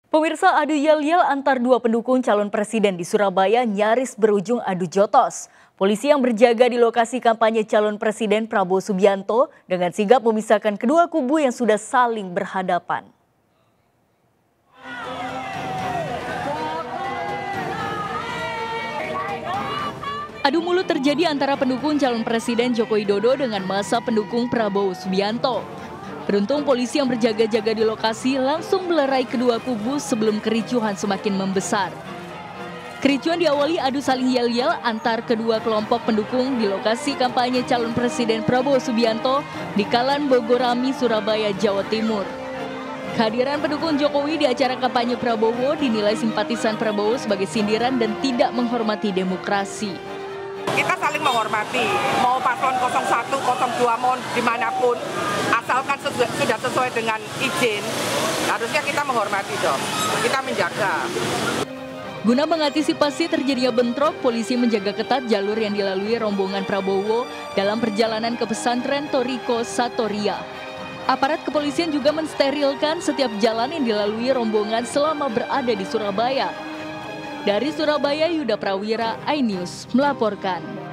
Pemirsa, adu yel-yel antar dua pendukung calon presiden di Surabaya nyaris berujung adu jotos. Polisi yang berjaga di lokasi kampanye calon presiden Prabowo Subianto dengan sigap memisahkan kedua kubu yang sudah saling berhadapan. Adu mulut terjadi antara pendukung calon presiden Joko Widodo dengan massa pendukung Prabowo Subianto. Beruntung polisi yang berjaga-jaga di lokasi langsung melerai kedua kubu sebelum kericuhan semakin membesar. Kericuhan diawali adu saling yel-yel antar kedua kelompok pendukung di lokasi kampanye calon presiden Prabowo Subianto di Kalan Bogorami, Surabaya, Jawa Timur. Kehadiran pendukung Jokowi di acara kampanye Prabowo dinilai simpatisan Prabowo sebagai sindiran dan tidak menghormati demokrasi. Kita saling menghormati, mau paslon 01, 02, mau dimanapun, asalkan sudah sesuai dengan izin, harusnya kita menghormati dong, kita menjaga. Guna mengantisipasi terjadinya bentrok, polisi menjaga ketat jalur yang dilalui rombongan Prabowo dalam perjalanan ke pesantren Toriko Satoria. Aparat kepolisian juga mensterilkan setiap jalan yang dilalui rombongan selama berada di Surabaya. Dari Surabaya, Yuda Prawira, iNews melaporkan.